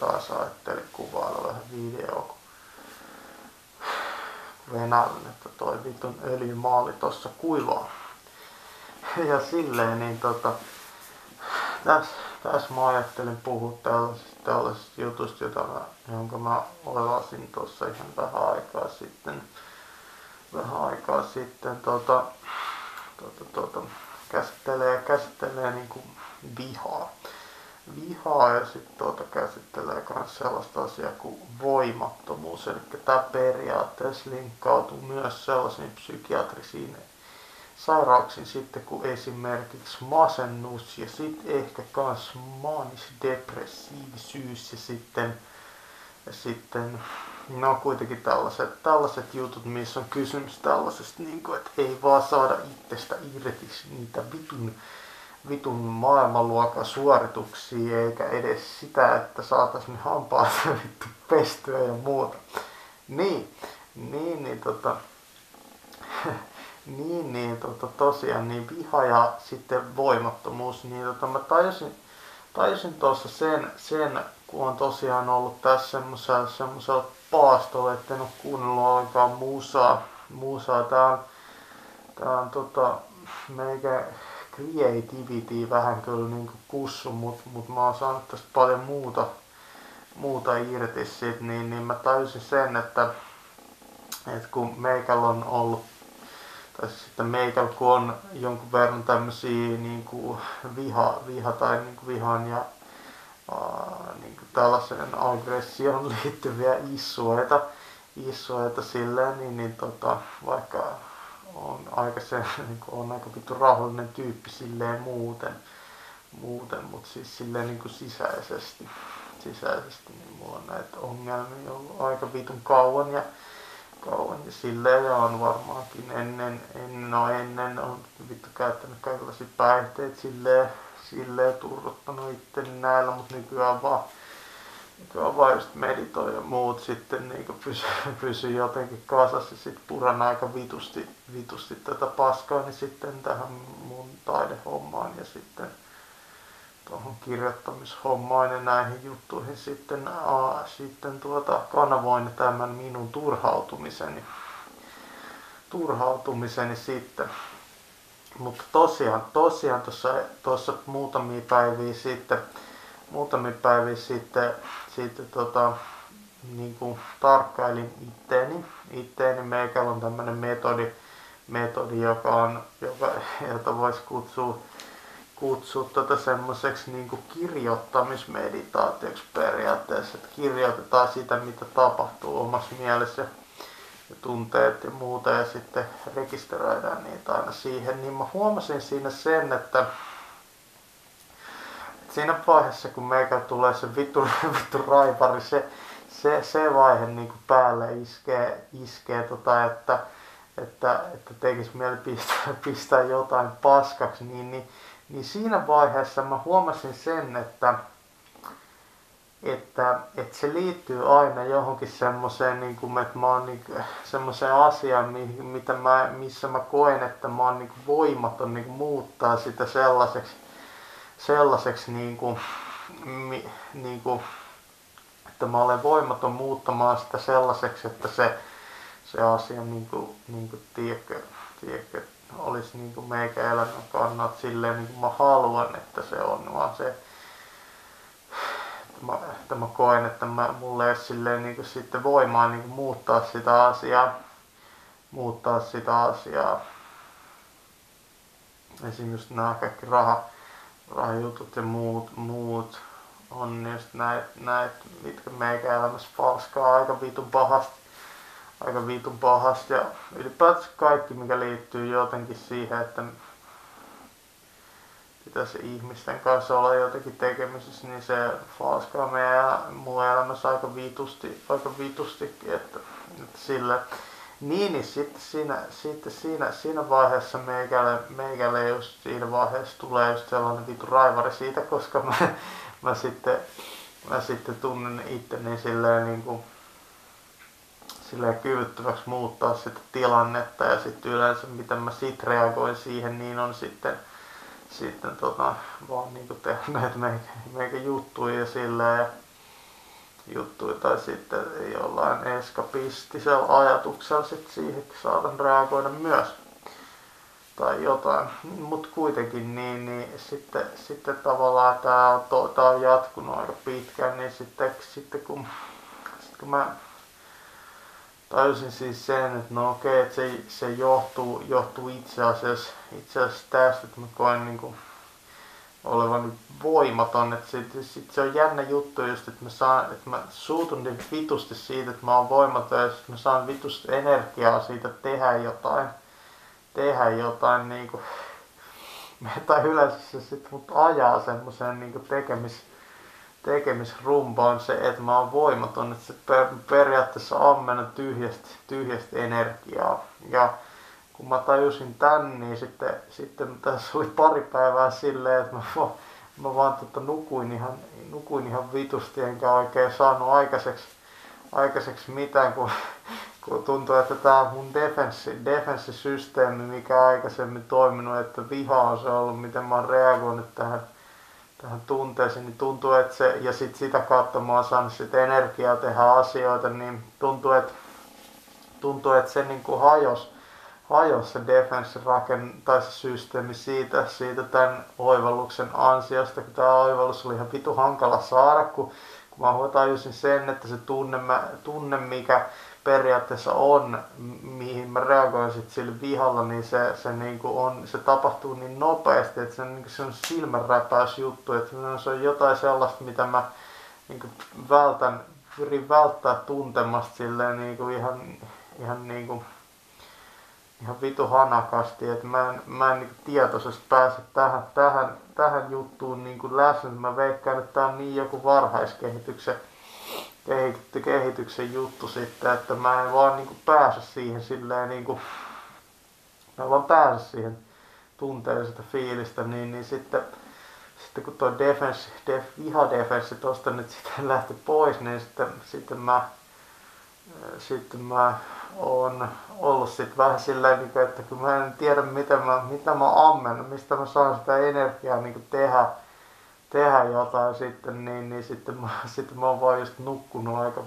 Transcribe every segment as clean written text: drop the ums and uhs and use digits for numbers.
taas ajattelin kuvailla vähän videoa, kun venäilen, että toi vitun öljymaali tossa kuivaa. Ja silleen niin tässä mä ajattelin puhua tällaisesta jutusta, jonka mä oivasin tuossa ihan vähän aikaa sitten. Käsittelee niinku vihaa ja sitten käsittelee myös sellaista asiaa kuin voimattomuus. Eli tämä periaatteessa linkkautuu myös sellaisiin psykiatrisiin sairauksiin sitten kuin esimerkiksi masennus ja sitten ehkä kans maanis-depressiivisyys ja sitten no kuitenkin tällaiset jutut, missä on kysymys tällaisesta, niin kuin, että ei vaan saada itsestä irti niitä vitun maailmanluokan suorituksia, eikä edes sitä, että saataisiin hampaat vittu pestyä ja muuta. Tosiaan niin viha ja sitten voimattomuus, niin mä tajusin tuossa sen, kun on tosiaan ollut tässä semmosella paastolla, etten oo kuunnellut ollenkaan musaa. Tää on meikä creativity vähän kyllä niinku kussu, mut mä oon saanut tästä paljon muuta irti sit, niin mä tajusin sen, että kun meikällä on ollut, tai sitten meikällä kun on jonkun verran tämmösiä niinku viha tai niinku vihan ja niinku tällaiseen aggressioon liittyviä issueita silleen, niin vaikka on on aika vittu rauhallinen tyyppi silleen muuten, mut siis silleen niinku sisäisesti niin mulla on näitä ongelmia ollut aika vitun kauan ja silleen, ja on varmaankin ennen on vittu käyttänyt kaikenlaisia päihteitä silleen turruttanut itteni näillä, mut nykyään vaan just meditoi ja muut sitten niinku pysyy jotenkin kasassa ja sit puran aika vitusti tätä paskaa, niin sitten tähän mun taidehommaan ja sitten tuohon kirjoittamishommaan ja näihin juttuihin sitten kanavoin tämän minun turhautumiseni sitten. Mutta tosiaan tuossa muutamia päiviä sitten niinku tarkkailin itteeni. Meikällä on tämmönen metodi jota voisi kutsua semmoiseksi niinku kirjoittamismeditaatioksi periaatteessa, että kirjoitetaan sitä, mitä tapahtuu omassa mielessä ja tunteet ja muuta, ja sitten rekisteröidään niitä aina siihen. Niin mä huomasin siinä sen, että siinä vaiheessa, kun meikä tulee se vittu raipari, se vaihe niinku päälle iskee että tekis mieli pistää jotain paskaksi, niin siinä vaiheessa mä huomasin sen, että se liittyy aina johonkin semmoseen, niinku, että mä oon niinku, semmoseen asiaan, missä mä koen, että mä oon niinku voimaton niinku, muuttaa sitä sellaiseksi niinku, että mä olen voimaton muuttamaan sitä sellaiseksi, että se asia niinku tiedätkö, olisi niinku meikä elämän kannalta silleen niinku mä haluan, että se on, vaan se, että mä koen, että mulla ei ole silleen niinku sitten voimaa niinku muuttaa sitä asiaa. Esimerkiksi just nää kaikki rahajutut ja muut on just näitä, mitkä meikä elämässä falskaa aika vitun pahasti ja ylipäätänsä kaikki, mikä liittyy jotenkin siihen, että pitäisi ihmisten kanssa olla jotenkin tekemisissä, niin se falskaa mun elämässä aika vitustikin, että sillä niin sitten siinä vaiheessa meikälle just siinä vaiheessa tulee just sellainen vitu raivari siitä, koska mä sitten tunnen itteni silleen niinku silleen kyvyttömäksi muuttaa sitä tilannetta, ja sitten yleensä miten mä sit reagoin siihen, niin on sitten vaan niinku tehnyt näitä meikä juttuja ja silleen, juttuja tai sitten jollain eskapistisella ajatuksella sit siihen saatan reagoida myös tai jotain, mutta kuitenkin niin sitten tavallaan tää on jatkunut aika pitkään, niin sitten kun mä tajusin siis sen, että no okei, että se johtuu itse asiassa tästä, että mä koen niinku olevan voimaton, että sit se on jännä juttu just, että mä suutun niin vitusti siitä, että mä oon voimaton ja sit mä saan vitusti energiaa siitä tehdä jotain niinku, tai yleensä se sit mut ajaa semmoseen niinku tekemisrumpaan se, että mä oon voimaton, että se periaatteessa ammennan tyhjästä energiaa. Ja kun mä tajusin tän, niin sitten tässä oli pari päivää silleen, että mä vaan nukuin ihan vitusti, enkä oikein saanut aikaiseksi mitään, kun tuntui, että tää mun defenssisysteemi, mikä aikaisemmin toiminut, että viha on se ollut, miten mä oon reagoinut tähän tunteeseen, niin tuntuu, että se, ja sitä kautta mä oon saanut sit energiaa tehdä asioita, niin tuntuu, että se niinku hajosi se tai se systeemi siitä tämän oivalluksen ansiosta, kun tää oivallus oli ihan vitu hankala saada, kun mä tajusin sen, että se tunne mikä periaatteessa on, mihin mä reagoin sit sillä vihalla, niin se tapahtuu niin nopeasti, että se on silmänräpäysjuttu, että se on jotain sellaista, mitä mä niinku pyrin välttää tuntemasta silleen niinku ihan vitu hanakasti, että mä en niinku tietoisesti pääse tähän juttuun niinku läsnä. Mä veikkaan, että tää on niin joku varhaiskehityksen juttu sitten, että mä en vaan niinku pääse siihen silleen niinku, mä en vaan pääse siihen tunteeseen sitä fiilistä, niin sitten kun toi vihadefenssi tosta nyt sitten lähti pois, niin sitten mä oon ollut sit vähän silleen, että kun mä en tiedä mitä mä ammennan, mistä mä saan sitä energiaa niin tehdä jotain sitten, niin sitten mä oon vaan just nukkunut aika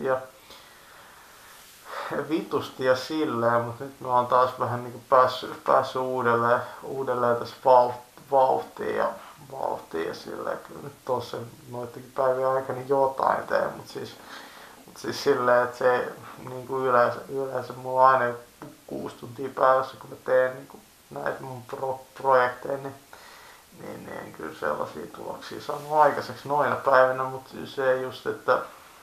vitusti ja silleen, mutta nyt mä oon taas vähän niin päässyt uudelleen tässä vauhtiin ja silleen, kyllä nyt tossa noidenkin päivien aikana jotain teen, mutta siis silleen, että se niinku yleensä mulla on aina 6 tuntia päivässä, kun mä teen niinku näitä mun projekteja, niin en kyllä sellaisia tuloksia saanut aikaiseksi noina päivinä, mutta se just, että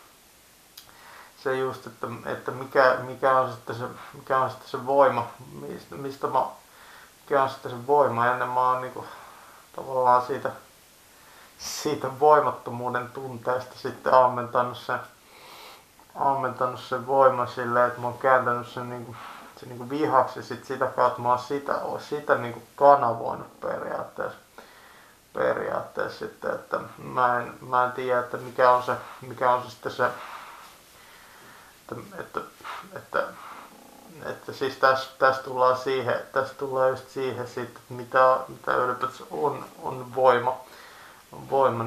mikä on sitten se voima, mikä on sitten se voima, ennen mä oon niinku tavallaan siitä voimattomuuden tunteesta sitten ammentanut sen voiman silleen, että mä oon kääntänyt sen niinku vihaksi ja sitä kautta mä oon sitä niinku kanavoinut periaatteessa sitten, että mä en tiedä, että mikä on se sitten se, että siis tässä tullaan just siihen sitten, että mitä ylipäätänsä on voima,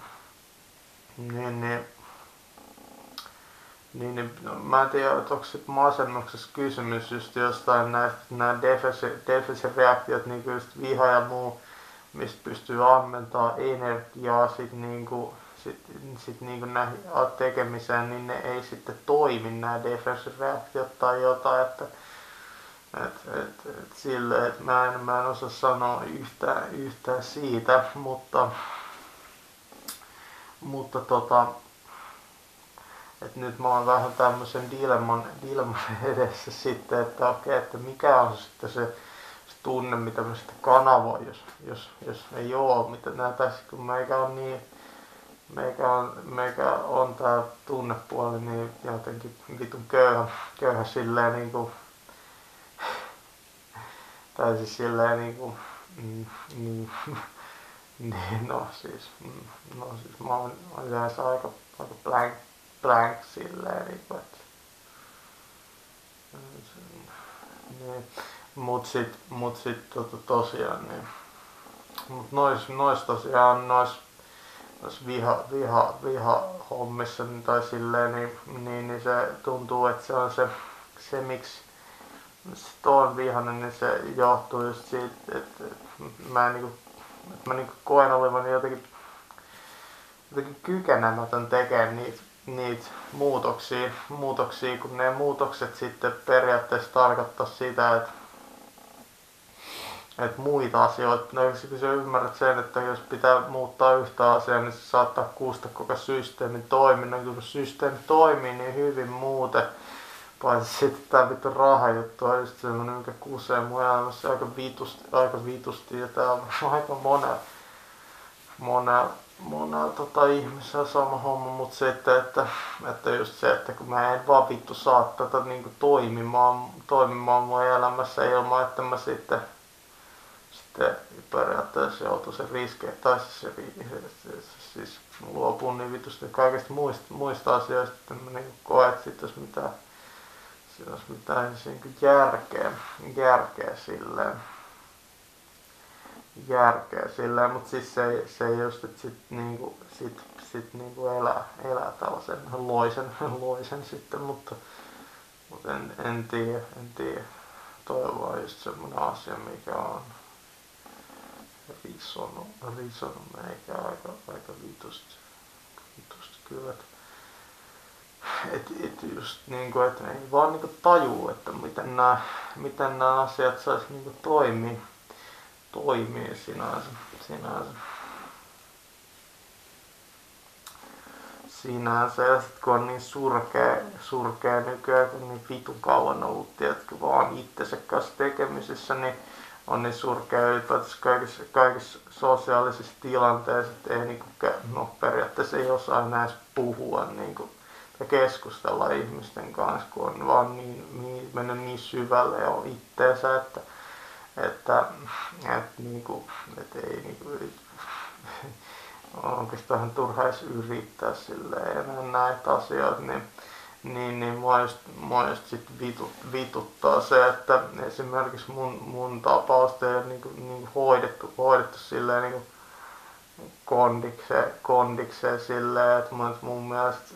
niin no, mä en tiedä, että onko sit masennuksessa kysymys just jostain nää defensireaktiot, niinku just viha ja muu, mistä pystyy ammentamaan energiaa sit niinku näihin tekemiseen, niin ne ei sitten toimi nää defensireaktiot tai jotain, että silleen, että mä en osaa sanoa yhtään siitä, mutta että nyt mä oon vähän tämmösen dilemman edessä sitten, että okei, että mikä on sitten se tunne, mitä mä sitten kanavoin, jos ei oo, mitä näytäisi, kun meikä on tää tunnepuoli niin jotenkin vitun köyhä silleen niinku, tai siis silleen niinku, niin no siis mä oon yleensä aika blank silleen niinku, että niin. Mut sit tosiaan niin. Mut nois tosiaan jos viha hommissa tai silleen, niin se tuntuu, että se on se miksi sit on vihainen, niin se johtuu just siitä, että mä koen olevani jotenkin kykenemätön tekemään niitä muutoksia, kun ne muutokset sitten periaatteessa tarkoittaa sitä, että muita asioita, no kun sä ymmärrät sen, että jos pitää muuttaa yhtä asiaa, niin se saattaa kuusta koko systeemin toiminnan, kun systeemi toimii niin hyvin muuten, paitsi sitten tää vittu rahajuttu on just semmonen, mikä kusee mun elämässä aika vitusti ja tää on aika monella ihmisellä sama homma, mut sitten, että just se, että kun mä en vaan vittu saa tätä niinku toimimaan mun elämässä ilman, että mä sitten periaatteessa joutuu sen riskeen, tai siis luopun niin vitusti kaikista muista asioista, että mä niinku koen, että sit jos mitään järkeä silleen, mut siis se just, että sit niinku elää tällaisen loisen sitten, mutta en tiedä. Toi on vaan just semmonen asia, mikä on risonut meikä aika vitusti kyllä, et just niinku, et ei vaan niinku tajuu, että miten nää asiat sais niinku toimii sinänsä. Ja sit kun on niin surkea nykyään, kun niin vitun kauan ollut, tiedätkö, vaan itsensä kanssa tekemisissä, niin on niin surkea ylipäätänsä kaikissa sosiaalisissa tilanteissa, että ei niinku, no periaatteessa ei osaa enää puhua niinku, ja keskustella ihmisten kanssa, kun on vaan mennyt niin syvälle jo itteensä, että ei niinku, on oikeastaan turha edes yrittää silleen enää näitä asioita, niin mua just sit vituttaa se, että esimerkiksi mun tapausta ei ole niinku hoidettu silleen niinku kondikseen silleen, että mun mielestä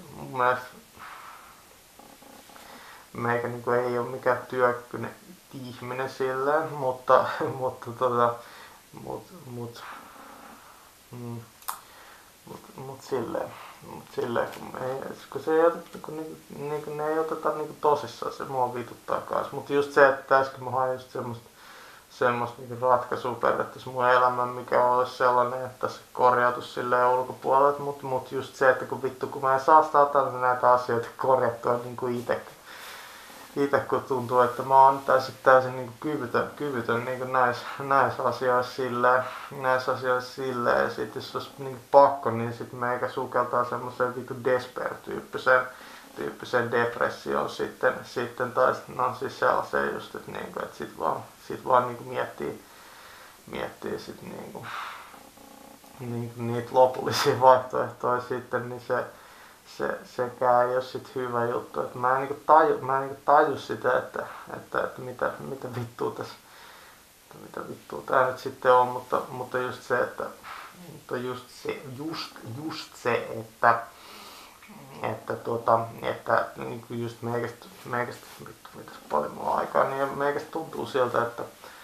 meikä niinku ei oo mikään työkykyinen ihminen silleen, mutta silleen, kun ne ei oteta niinku tosissaan, se mua vituttaa kans. Mut just se, että äsken mä hain just semmoista niinku ratkaisua periaatteessa mun elämään, mikä olisi sellainen, että se korjautus silleen ulkopuolelta, mut just se, että kun mä en saa näitä asioita korjattua niinku ite kun tuntuu, että mä oon täysin niinku kyvytön niinku näissä asioissa silleen, ja sit jos olisi niinku pakko, niin sit meikä sukeltaa semmoseen vitu despair-tyyppiseen depressioon sitten tai no siis sellaiseen just, että niinku, et sit vaan niinku miettii sit niinku niitä lopullisia vaihtoehtoja sitten, niin sekään ei oo sit hyvä juttu, että mä en taju sitä, että mitä vittua tää nyt sitten on, mutta just se, että niinku just meikästä vittu mitäs paljon mulla aikaa, niin meikästä tuntuu siltä, että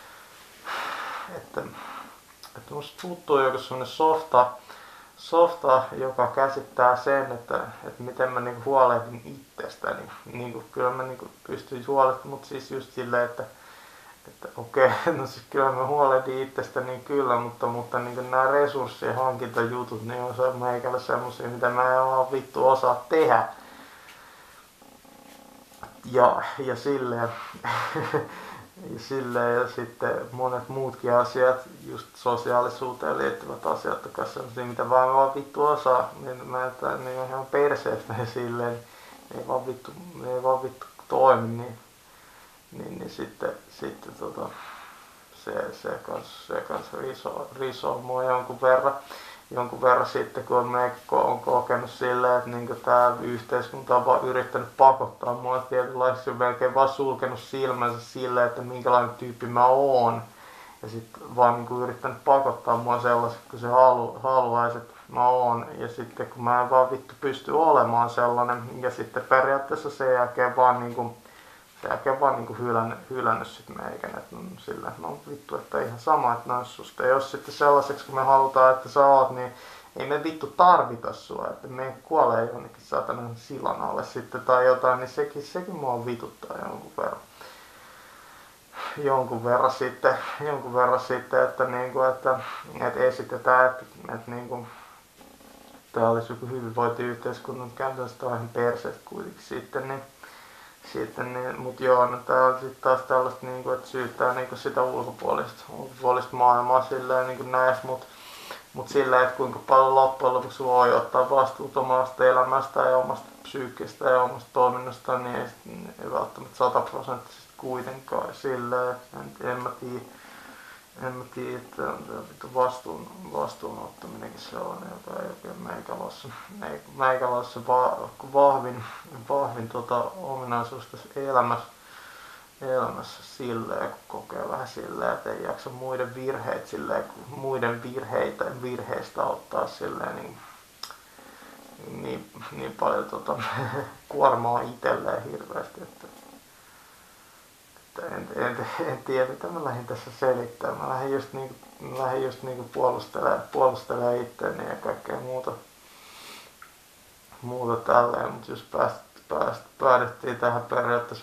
musta puuttuu joku semmonen softa, joka käsittää sen, että miten mä niinku huolehdin itsestäni. Niinku, kyllä mä niinku pystyn huolehtimaan, mutta siis just silleen, että okei, no siis kyllä mä huolehdin itsestäni kyllä, mutta niinku nää resurssien hankintajutut, niin on se meikällä semmosia, mitä mä en vaan vittu osaa tehdä. Ja silleen. Ja sitten monet muutkin asiat, just sosiaalisuuteen liittyvät asiat, on sellaisia, mitä vaan vittu osaa, niin mä että ne on ihan perseet silleen, ne ei vaan vittu toimi, niin sitten se kans risoo mua jonkun verran sitten, kun on kokenut silleen, että niinku tää yhteiskunta on vaan yrittänyt pakottaa mua tietynlaisesti, melkein vaan sulkenut silmänsä silleen, että minkälainen tyyppi mä oon. Ja sit vaan niinku yrittänyt pakottaa mua sellaiset, kun se haluaisi, että mä oon, ja sitten kun mä en vaan vittu pysty olemaan sellainen, ja sitten periaatteessa sen jälkeen vaan niinku hylännyt sit meikän, että sillä, no vittu, että ihan sama, että no, susta ei oo sitten sellaiseksi, kun me halutaan, että sä oot, niin ei me vittu tarvita sua, että me kuolee jonnekin saatanan silan alle sitten tai jotain, niin sekin mua vituttaa jonkun verran sitten, että niinku, että esitetään, että niinku, tää olisi joku hyvinvointiyhteiskunta, mutta käytännössä tää on ihan perseestä kuitenkin sitten, mut joo, no tää on sitten taas tällaista niinku, että syyttää niinku sitä ulkopuolista maailmaa silleen niinku näis, mut silleen, että kuinka paljon loppujen lopuksi voi ottaa vastuuta omasta elämästä ja omasta psyykistä ja omasta toiminnasta, niin ei välttämättä 100% kuitenkaan silleen, en mä tiedä, että vastuun ottaminenkin sellainen, joka ei oikein meikälässä vahvin ominaisuus tässä elämässä silleen, kun kokee vähän silleen, että ei jaksa muiden virheistä ottaa silleen niin paljon kuormaa itselleen hirveästi, että en tiedä mitä mä lähdin tässä selittämään. Mä lähdin just niinku puolustelemaan itseäni ja kaikkea muuta tälleen, mutta jos päädyttiin tähän periaatteessa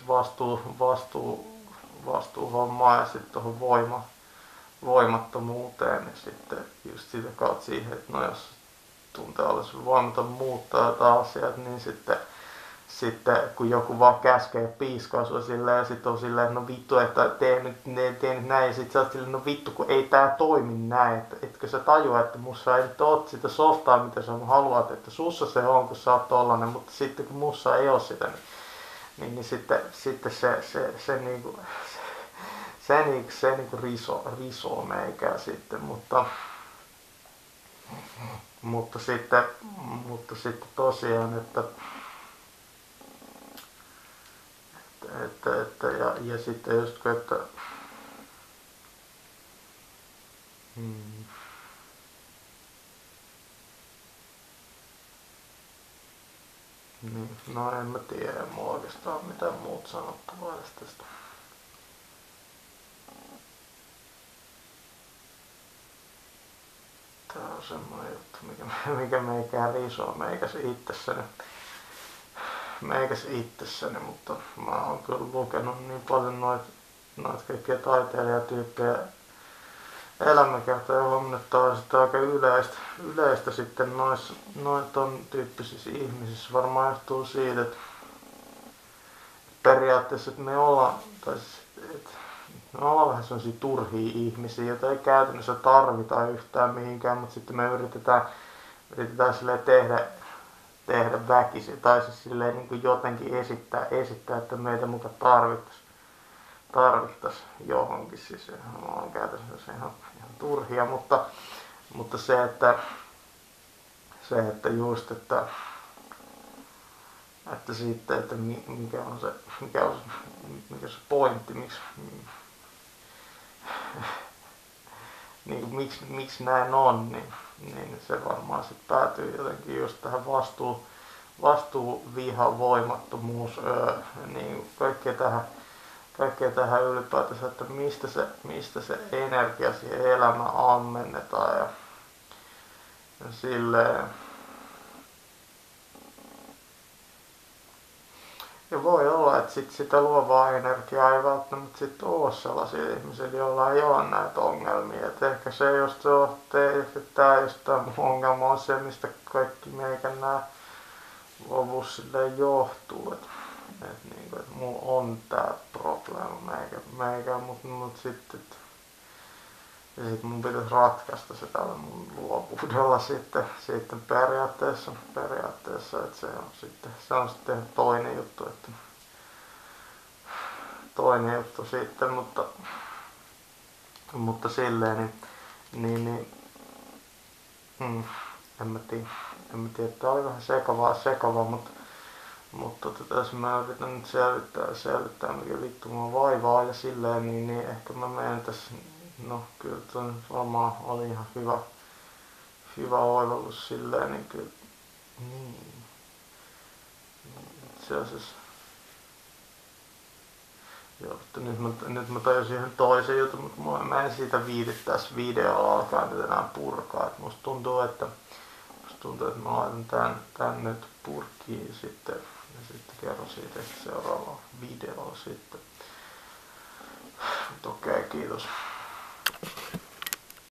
vastuuhommaan ja sitten tuohon voimattomuuteen, niin sitten just sitä kautta siihen, että no jos tuntee olisi voimaton muuttaa jotain asiat, niin sitten kun joku vaan käskee piiskaa sua silleen ja sit on silleen, että no vittu, että tee nyt näin ja sit sä oot silleen, no vittu, kun ei tää toimi näin, että etkö sä tajua, että mussa ei nyt oo sitä softaa, mitä sä haluat, että sussa se on, kun sä oot tollanen, mutta sitten kun mussa ei oo sitä, niin sitten se niinku risoo meikää sitten, mutta sitten tosiaan, että ja sitten just kun, että niin, no en mä tiedä, ei mulla oikeastaan mitään muut sanottavaa tästä. Tää on semmoinen juttu, mikä meikään risoo meikäs itsessäni, mutta mä oon kyllä lukenut niin paljon noita kaikkia taiteilijatyyppejä elämäkertoja ja huomannut, että on sitä aika yleistä sitten ton tyyppisissä ihmisissä. Varmaan johtuu siitä, että periaatteessa, että me ollaan vähän sellaisia turhia ihmisiä, joita ei käytännössä tarvita yhtään mihinkään, mutta sitten me yritetään silleen tehdä väkisin, tai siis silleen niin kuin jotenkin esittää, että meitä muka tarvittais johonkin, siis on käytännössä ihan turhia, mutta se, että just, että sitten, että mikä on se pointti, miksi näin on, niin se varmaan sitten päätyy jotenkin just tähän viha, voimattomuus, niin kaikkea tähän ylipäätänsä, että mistä se energia siihen elämään ammennetaan ja silleen. Ja voi olla, että sitä luovaa energiaa ei välttämättä sit ole sellaisia ihmisiä, joilla ei ole näitä ongelmia. Et ehkä se just se on, että tää just tää ongelma on se, mistä kaikki meikän nää loput silleen johtuu. Et niinku, et mulla on tää probleema mut sitten ja sit mun pitäis ratkaista se tällä mun luovuudella sitten periaatteessa, että se on sitten toinen juttu sitten, mutta silleen en mä tiedä, tää oli vähän sekavaa, mutta jos mä yritän nyt selvittää mikä vittu mua vaivaa ja silleen, niin ehkä mä menen tässä, no kyllä toi varmaan oli ihan hyvä oivallus silleen niinku, niin, itse asiassa. Joo, mutta nyt mä tajusin ihan toisen jutun, mutta mä en siitä viihdy tässä videolla alkaa nyt enää purkaa. Et musta tuntuu, että mä laitan tän nyt purkkiin sitten ja sitten kerron siitä seuraavalla videolla sitten. Okei, kiitos.